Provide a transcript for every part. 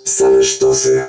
Same sztosy.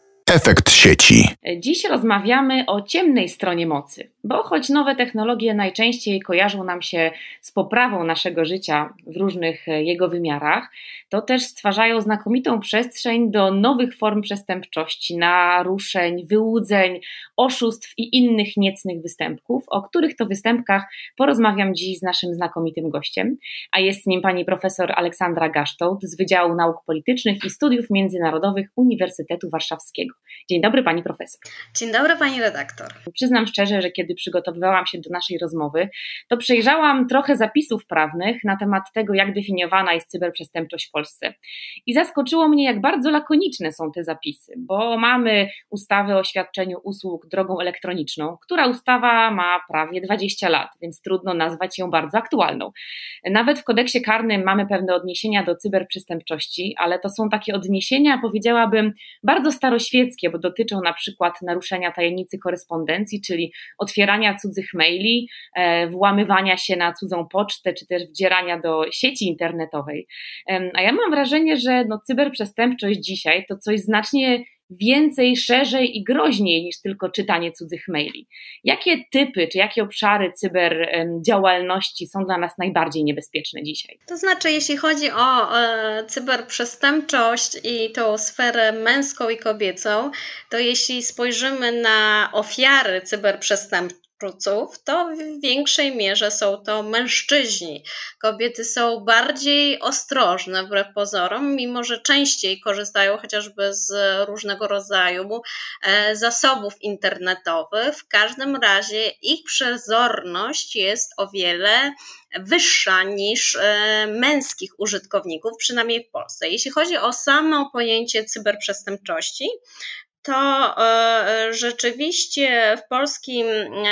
Efekt sieci. Dziś rozmawiamy o ciemnej stronie mocy, bo choć nowe technologie najczęściej kojarzą nam się z poprawą naszego życia w różnych jego wymiarach, to też stwarzają znakomitą przestrzeń do nowych form przestępczości, naruszeń, wyłudzeń, oszustw i innych niecnych występków, o których to występkach porozmawiam dziś z naszym znakomitym gościem, a jest nim pani profesor Aleksandra Gasztołt z Wydziału Nauk Politycznych i Studiów Międzynarodowych Uniwersytetu Warszawskiego. Dzień dobry pani profesor. Dzień dobry pani redaktor. Przyznam szczerze, że kiedy przygotowywałam się do naszej rozmowy, to przejrzałam trochę zapisów prawnych na temat tego, jak definiowana jest cyberprzestępczość w Polsce. I zaskoczyło mnie, jak bardzo lakoniczne są te zapisy, bo mamy ustawę o świadczeniu usług drogą elektroniczną, która ustawa ma prawie 20 lat, więc trudno nazwać ją bardzo aktualną. Nawet w kodeksie karnym mamy pewne odniesienia do cyberprzestępczości, ale to są takie odniesienia, powiedziałabym, bardzo staroświeckie, bo dotyczą na przykład naruszenia tajemnicy korespondencji, czyli otwierania cudzych maili, włamywania się na cudzą pocztę, czy też wdzierania do sieci internetowej. A ja mam wrażenie, że cyberprzestępczość dzisiaj to coś znacznie więcej, szerzej i groźniej niż tylko czytanie cudzych maili. Jakie typy, czy jakie obszary cyberdziałalności są dla nas najbardziej niebezpieczne dzisiaj? To znaczy, jeśli chodzi o cyberprzestępczość i tą sferę męską i kobiecą, to jeśli spojrzymy na ofiary cyberprzestępstw, to w większej mierze są to mężczyźni. Kobiety są bardziej ostrożne wbrew pozorom, mimo że częściej korzystają chociażby z różnego rodzaju zasobów internetowych. W każdym razie ich przezorność jest o wiele wyższa niż męskich użytkowników, przynajmniej w Polsce. Jeśli chodzi o samo pojęcie cyberprzestępczości, to rzeczywiście w polskim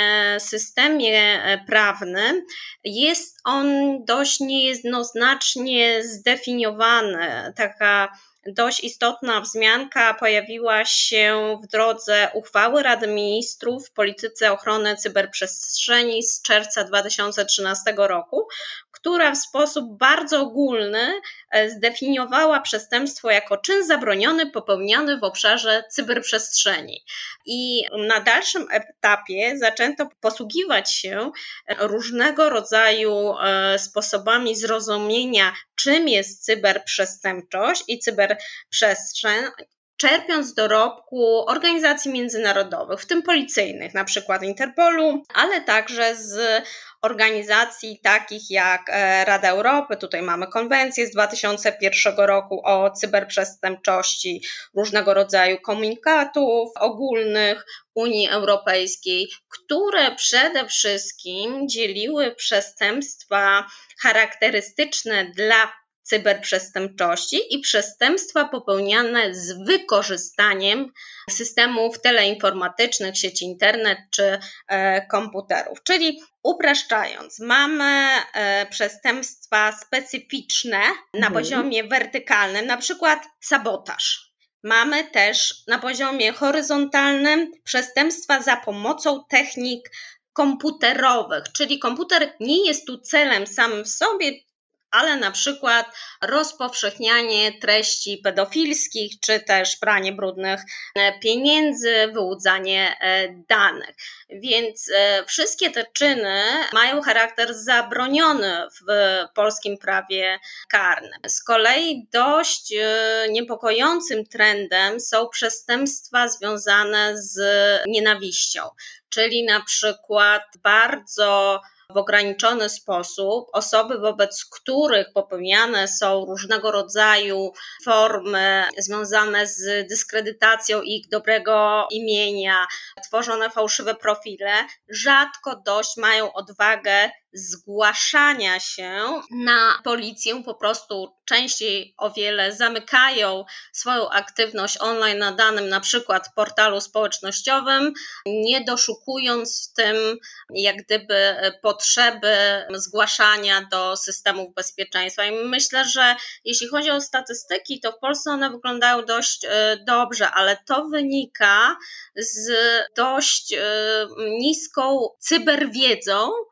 systemie prawnym jest on dość niejednoznacznie zdefiniowany. Taka dość istotna wzmianka pojawiła się w drodze uchwały Rady Ministrów w polityce ochrony cyberprzestrzeni z czerwca 2013 roku, która w sposób bardzo ogólny zdefiniowała przestępstwo jako czyn zabroniony popełniony w obszarze cyberprzestrzeni. I na dalszym etapie zaczęto posługiwać się różnego rodzaju sposobami zrozumienia, czym jest cyberprzestępczość i cyberprzestrzeń, czerpiąc z dorobku organizacji międzynarodowych, w tym policyjnych, na przykład Interpolu, ale także z organizacji takich jak Rada Europy, tutaj mamy konwencję z 2001 roku o cyberprzestępczości, różnego rodzaju komunikatów ogólnych Unii Europejskiej, które przede wszystkim dzieliły przestępstwa charakterystyczne dla cyberprzestępczości i przestępstwa popełniane z wykorzystaniem systemów teleinformatycznych, sieci internet czy komputerów. Czyli upraszczając, mamy przestępstwa specyficzne na poziomie wertykalnym, na przykład sabotaż. Mamy też na poziomie horyzontalnym przestępstwa za pomocą technik komputerowych, czyli komputer nie jest tu celem samym w sobie, ale na przykład rozpowszechnianie treści pedofilskich, czy też pranie brudnych pieniędzy, wyłudzanie danych. Więc wszystkie te czyny mają charakter zabroniony w polskim prawie karnym. Z kolei dość niepokojącym trendem są przestępstwa związane z nienawiścią, czyli na przykład bardzo w ograniczony sposób osoby, wobec których popełniane są różnego rodzaju formy związane z dyskredytacją ich dobrego imienia, tworzone fałszywe profile, rzadko dość mają odwagę zgłaszania się na policję, po prostu częściej o wiele zamykają swoją aktywność online na danym na przykład portalu społecznościowym, nie doszukując w tym jak gdyby potrzeby zgłaszania do systemów bezpieczeństwa. I myślę, że jeśli chodzi o statystyki, to w Polsce one wyglądają dość dobrze, ale to wynika z dość niską cyberwiedzą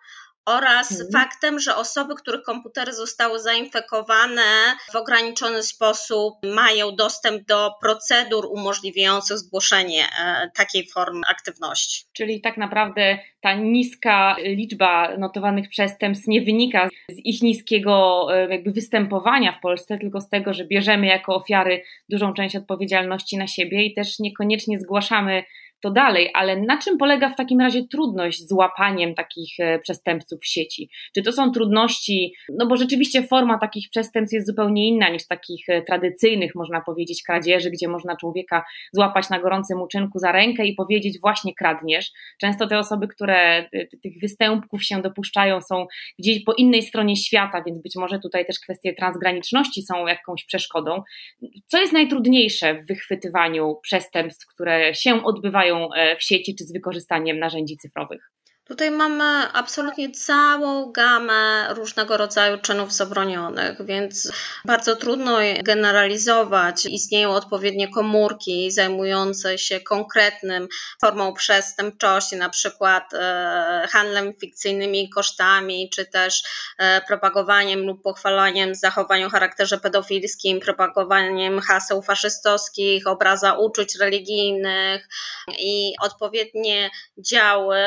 oraz faktem, że osoby, których komputery zostały zainfekowane w ograniczony sposób mają dostęp do procedur umożliwiających zgłoszenie takiej formy aktywności. Czyli tak naprawdę ta niska liczba notowanych przestępstw nie wynika z ich niskiego jakby występowania w Polsce, tylko z tego, że bierzemy jako ofiary dużą część odpowiedzialności na siebie i też niekoniecznie zgłaszamy to dalej, ale na czym polega w takim razie trudność z łapaniem takich przestępców w sieci? Czy to są trudności, no bo rzeczywiście forma takich przestępstw jest zupełnie inna niż takich tradycyjnych, można powiedzieć, kradzieży, gdzie można człowieka złapać na gorącym uczynku za rękę i powiedzieć właśnie kradniesz. Często te osoby, które tych występków się dopuszczają, są gdzieś po innej stronie świata, więc być może tutaj też kwestie transgraniczności są jakąś przeszkodą. Co jest najtrudniejsze w wychwytywaniu przestępstw, które się odbywają w sieci czy z wykorzystaniem narzędzi cyfrowych? Tutaj mamy absolutnie całą gamę różnego rodzaju czynów zabronionych, więc bardzo trudno generalizować. Istnieją odpowiednie komórki zajmujące się konkretnym formą przestępczości, na przykład handlem fikcyjnymi kosztami, czy też propagowaniem lub pochwalaniem zachowań o charakterze pedofilskim, propagowaniem haseł faszystowskich, obraza uczuć religijnych i odpowiednie działy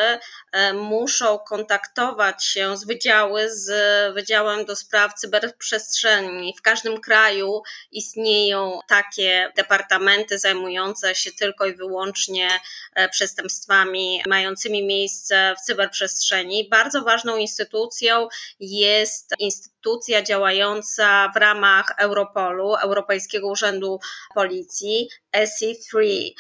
muszą kontaktować się z Wydziałem do Spraw Cyberprzestrzeni. W każdym kraju istnieją takie departamenty zajmujące się tylko i wyłącznie przestępstwami mającymi miejsce w cyberprzestrzeni. Bardzo ważną instytucją jest instytucja działająca w ramach Europolu, Europejskiego Urzędu Policji, SE3,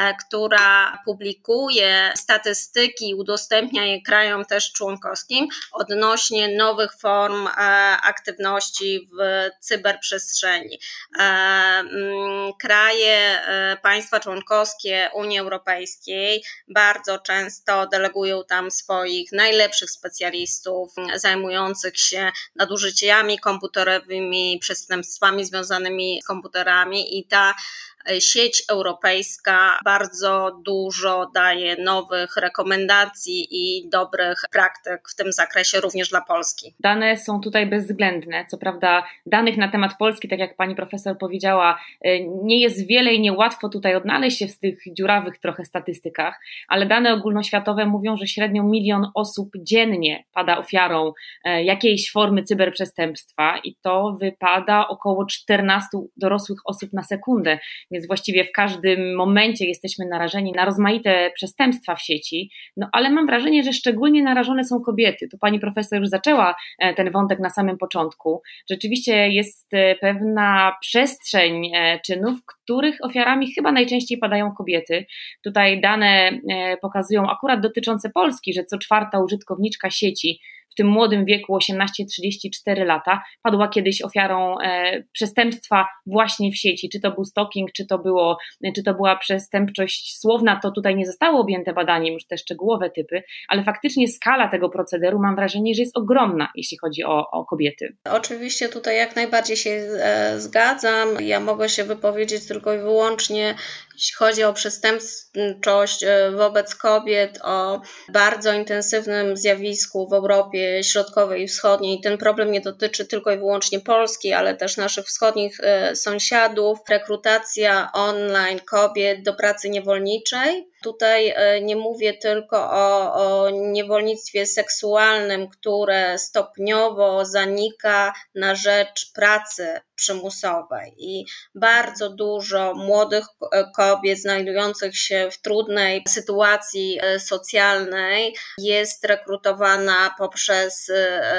która publikuje statystyki, udostępnia je krajom też członkowskim odnośnie nowych form aktywności w cyberprzestrzeni. Państwa członkowskie Unii Europejskiej bardzo często delegują tam swoich najlepszych specjalistów zajmujących się nadużyciami komputerowymi, przestępstwami związanymi z komputerami i ta sieć europejska bardzo dużo daje nowych rekomendacji i dobrych praktyk w tym zakresie również dla Polski. Dane są tutaj bezwzględne. Co prawda danych na temat Polski, tak jak pani profesor powiedziała, nie jest wiele i niełatwo tutaj odnaleźć się w tych dziurawych trochę statystykach, ale dane ogólnoświatowe mówią, że średnio 1 milion osób dziennie pada ofiarą jakiejś formy cyberprzestępstwa i to wypada około 14 dorosłych osób na sekundę. Więc właściwie w każdym momencie jesteśmy narażeni na rozmaite przestępstwa w sieci, no ale mam wrażenie, że szczególnie narażone są kobiety. Tu pani profesor już zaczęła ten wątek na samym początku. Rzeczywiście jest pewna przestrzeń czynów, których ofiarami chyba najczęściej padają kobiety. Tutaj dane pokazują akurat dotyczące Polski, że co 4. użytkowniczka sieci w tym młodym wieku 18-34 lata padła kiedyś ofiarą przestępstwa właśnie w sieci. Czy to był stalking, czy to była przestępczość słowna, to tutaj nie zostało objęte badaniem, już te szczegółowe typy, ale faktycznie skala tego procederu mam wrażenie, że jest ogromna, jeśli chodzi o kobiety. Oczywiście tutaj jak najbardziej się zgadzam. Ja mogę się wypowiedzieć tylko i wyłącznie, jeśli chodzi o przestępczość wobec kobiet, o bardzo intensywnym zjawisku w Europie Środkowej i Wschodniej. Ten problem nie dotyczy tylko i wyłącznie Polski, ale też naszych wschodnich sąsiadów. Rekrutacja online kobiet do pracy niewolniczej. Tutaj nie mówię tylko o niewolnictwie seksualnym, które stopniowo zanika na rzecz pracy przymusowej i bardzo dużo młodych kobiet znajdujących się w trudnej sytuacji socjalnej jest rekrutowana poprzez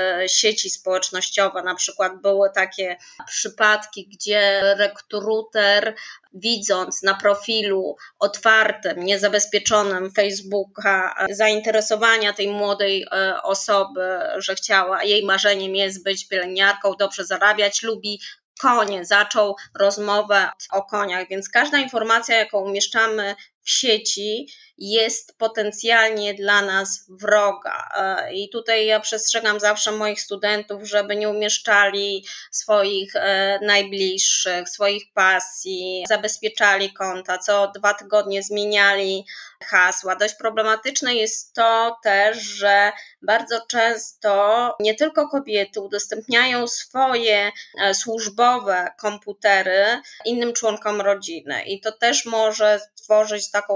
sieci społecznościowe. Na przykład były takie przypadki, gdzie rekruter, widząc na profilu otwartym, niezabezpieczonym Facebooka zainteresowania tej młodej osoby, że jej marzeniem jest być pielęgniarką, dobrze zarabiać, lubi konie, zaczął rozmowę o koniach, więc każda informacja, jaką umieszczamy w sieci jest potencjalnie dla nas wroga. I tutaj ja przestrzegam zawsze moich studentów, żeby nie umieszczali swoich najbliższych, swoich pasji, zabezpieczali konta, co 2 tygodnie zmieniali hasła. Dość problematyczne jest to też, że bardzo często nie tylko kobiety udostępniają swoje służbowe komputery innym członkom rodziny i to też może tworzyć taką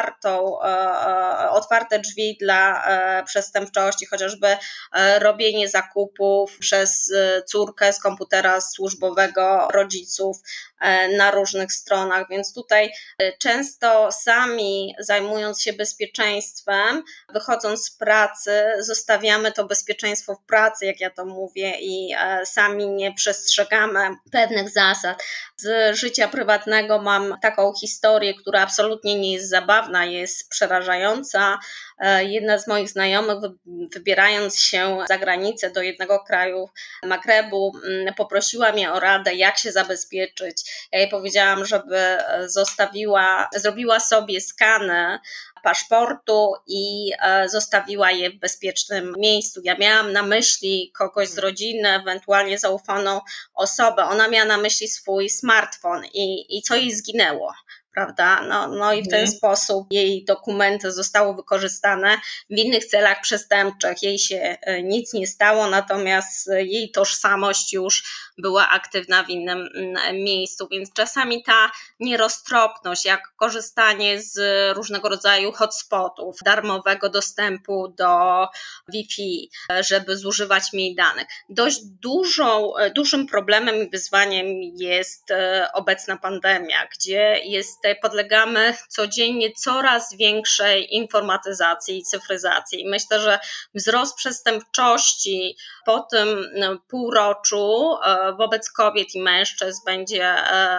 otwarte drzwi dla przestępczości, chociażby robienie zakupów przez córkę z komputera służbowego rodziców na różnych stronach, więc tutaj często sami zajmując się bezpieczeństwem, wychodząc z pracy, zostawiamy to bezpieczeństwo w pracy, jak ja to mówię, i sami nie przestrzegamy pewnych zasad. Z życia prywatnego mam taką historię, która absolutnie nie jest zabawna, jest przerażająca. Jedna z moich znajomych, wybierając się za granicę do jednego kraju Magrebu, poprosiła mnie o radę, jak się zabezpieczyć. Ja jej powiedziałam, żeby zrobiła sobie skanę paszportu i zostawiła je w bezpiecznym miejscu. Ja miałam na myśli kogoś z rodziny, ewentualnie zaufaną osobę. Ona miała na myśli swój smartfon i co jej zginęło. Prawda? No i w ten sposób jej dokumenty zostały wykorzystane w innych celach przestępczych. Jej się nic nie stało, natomiast jej tożsamość już była aktywna w innym miejscu, więc czasami ta nieroztropność, jak korzystanie z różnego rodzaju hotspotów, darmowego dostępu do Wi-Fi, żeby zużywać mniej danych. Dość dużym problemem i wyzwaniem jest obecna pandemia, gdzie podlegamy codziennie coraz większej informatyzacji i cyfryzacji. I myślę, że wzrost przestępczości po tym półroczu wobec kobiet i mężczyzn będzie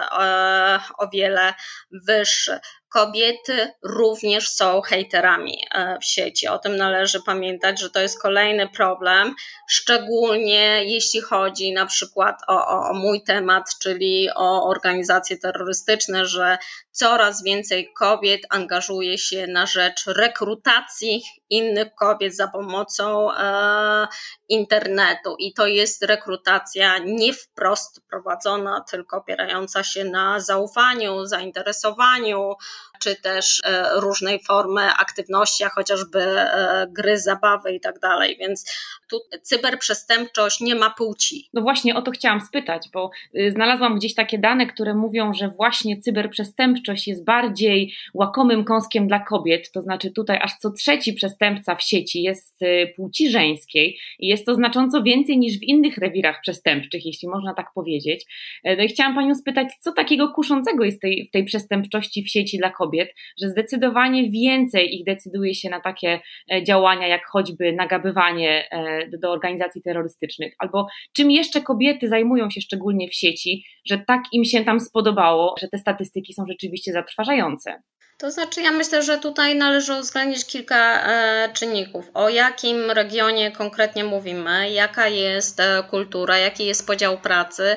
o wiele wyższy. Kobiety również są hejterami w sieci. O tym należy pamiętać, że to jest kolejny problem, szczególnie jeśli chodzi na przykład o mój temat, czyli o organizacje terrorystyczne, że coraz więcej kobiet angażuje się na rzecz rekrutacji innych kobiet za pomocą internetu i to jest rekrutacja nie wprost prowadzona, tylko opierająca się na zaufaniu, zainteresowaniu, czy też różnej formy aktywności, a chociażby gry, zabawy i tak dalej, więc tu cyberprzestępczość nie ma płci. No właśnie o to chciałam spytać, bo znalazłam gdzieś takie dane, które mówią, że właśnie cyberprzestępczość jest bardziej łakomym kąskiem dla kobiet, to znaczy tutaj aż co 3. przestępca w sieci jest płci żeńskiej i jest to znacząco więcej niż w innych rewirach przestępczych, jeśli można tak powiedzieć. No i chciałam Panią spytać, co takiego kuszącego jest w tej przestępczości w sieci dla kobiet, że zdecydowanie więcej ich decyduje się na takie działania, jak choćby nagabywanie do organizacji terrorystycznych, albo czym jeszcze kobiety zajmują się szczególnie w sieci, że tak im się tam spodobało, że te statystyki są rzeczywiście zatrważające. To znaczy, ja myślę, że tutaj należy uwzględnić kilka czynników. O jakim regionie konkretnie mówimy, jaka jest kultura, jaki jest podział pracy,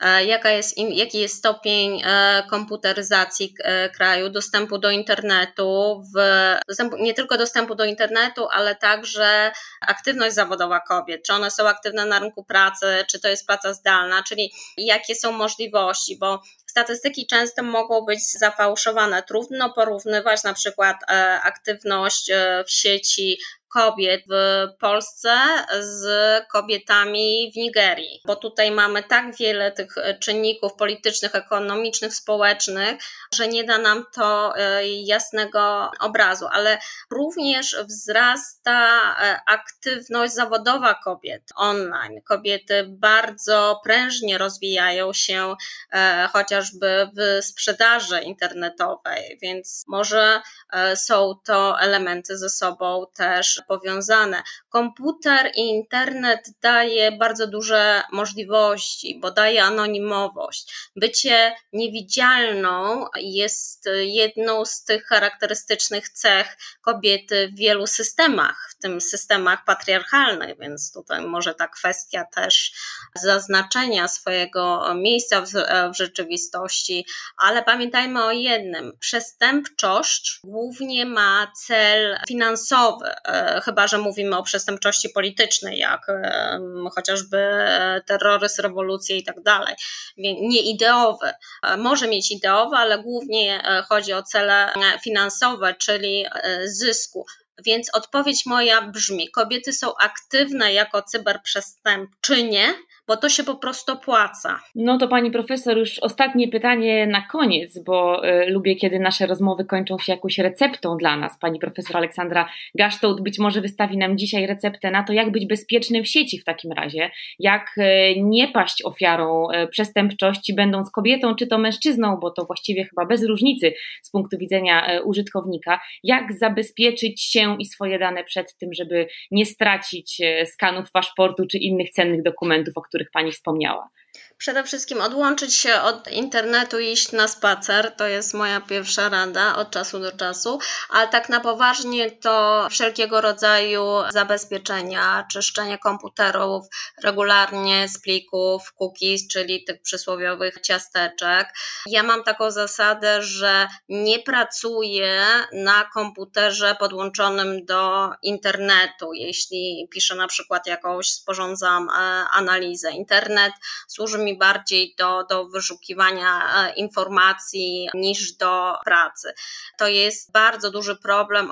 jaki jest stopień komputeryzacji kraju, dostępu do internetu, nie tylko dostępu do internetu, ale także aktywność zawodowa kobiet, czy one są aktywne na rynku pracy, czy to jest praca zdalna, czyli jakie są możliwości, bo statystyki często mogą być zafałszowane. Trudno porównywać na przykład aktywność w sieci kobiet w Polsce z kobietami w Nigerii, bo tutaj mamy tak wiele tych czynników politycznych, ekonomicznych, społecznych, że nie da nam to jasnego obrazu, ale również wzrasta aktywność zawodowa kobiet online. Kobiety bardzo prężnie rozwijają się chociażby w sprzedaży internetowej, więc może są to elementy ze sobą też powiązane. Komputer i internet daje bardzo duże możliwości, bo daje anonimowość. Bycie niewidzialną jest jedną z tych charakterystycznych cech kobiety w wielu systemach, w tym systemach patriarchalnych, więc tutaj może ta kwestia też zaznaczenia swojego miejsca w rzeczywistości, ale pamiętajmy o jednym, przestępczość głównie ma cel finansowy, chyba że mówimy o przestępczości politycznej, jak chociażby terroryzm, rewolucje i tak dalej, nie ideowy. Może mieć ideowy, ale głównie chodzi o cele finansowe, czyli zysku. Więc odpowiedź moja brzmi, kobiety są aktywne jako cyberprzestępczynie, bo to się po prostu opłaca. No to pani profesor, już ostatnie pytanie na koniec, bo lubię, kiedy nasze rozmowy kończą się jakąś receptą dla nas. Pani profesor Aleksandra Gasztołt być może wystawi nam dzisiaj receptę na to, jak być bezpiecznym w sieci w takim razie, jak nie paść ofiarą przestępczości, będąc kobietą czy to mężczyzną, bo to właściwie chyba bez różnicy z punktu widzenia użytkownika, jak zabezpieczyć się i swoje dane przed tym, żeby nie stracić skanów paszportu czy innych cennych dokumentów, o których pani wspomniała. Przede wszystkim odłączyć się od internetu i iść na spacer, to jest moja pierwsza rada od czasu do czasu, ale tak na poważnie to wszelkiego rodzaju zabezpieczenia, czyszczenie komputerów regularnie z plików, cookies, czyli tych przysłowiowych ciasteczek. Ja mam taką zasadę, że nie pracuję na komputerze podłączonym do internetu, jeśli piszę na przykład sporządzam analizę. Internet służy mi bardziej do wyszukiwania informacji niż do pracy. To jest bardzo duży problem,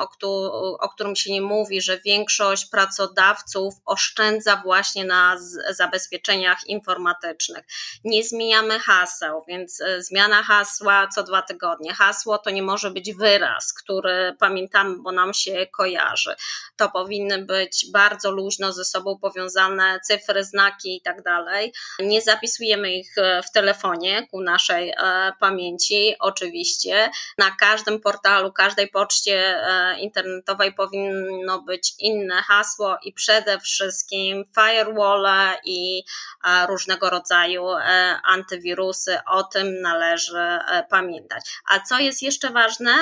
o którym się nie mówi, że większość pracodawców oszczędza właśnie na zabezpieczeniach informatycznych. Nie zmieniamy haseł, więc zmiana hasła co 2 tygodnie. Hasło to nie może być wyraz, który pamiętamy, bo nam się kojarzy. To powinny być bardzo luźno ze sobą powiązane cyfry, znaki i tak dalej. Nie zapisujemy ich w telefonie ku naszej pamięci. Oczywiście na każdym portalu, każdej poczcie internetowej powinno być inne hasło i przede wszystkim firewall i różnego rodzaju antywirusy. O tym należy pamiętać. A co jest jeszcze ważne,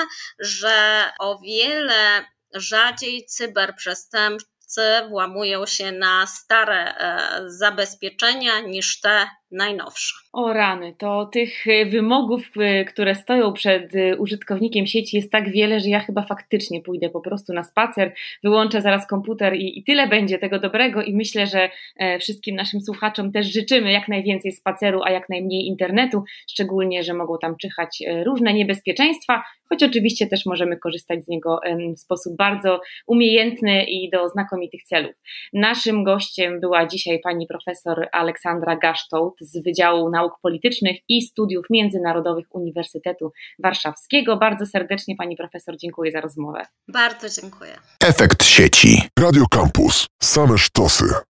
że o wiele rzadziej cyberprzestępcy włamują się na stare zabezpieczenia niż te najnowsze. O rany, to tych wymogów, które stoją przed użytkownikiem sieci jest tak wiele, że ja chyba faktycznie pójdę po prostu na spacer, wyłączę zaraz komputer i tyle będzie tego dobrego i myślę, że wszystkim naszym słuchaczom też życzymy jak najwięcej spaceru, a jak najmniej internetu, szczególnie, że mogą tam czyhać różne niebezpieczeństwa, choć oczywiście też możemy korzystać z niego w sposób bardzo umiejętny i do znakomitych celów. Naszym gościem była dzisiaj pani profesor Aleksandra Gasztołt z Wydziału Nauk Politycznych i Studiów Międzynarodowych Uniwersytetu Warszawskiego. Bardzo serdecznie pani profesor dziękuję za rozmowę. Bardzo dziękuję. Efekt sieci. Radio Campus. Same sztosy.